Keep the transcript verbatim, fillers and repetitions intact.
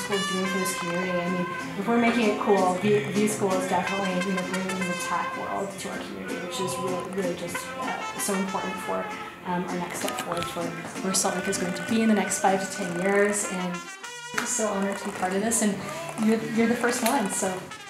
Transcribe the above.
School is doing for this community. I mean, if we're making it cool, V, v School is definitely, you know, bringing the tech world to our community, which is really, really just uh, so important for um, our next step forward for where S L U G is going to be in the next five to ten years. And I'm so honored to be part of this, and you're, you're the first one, so.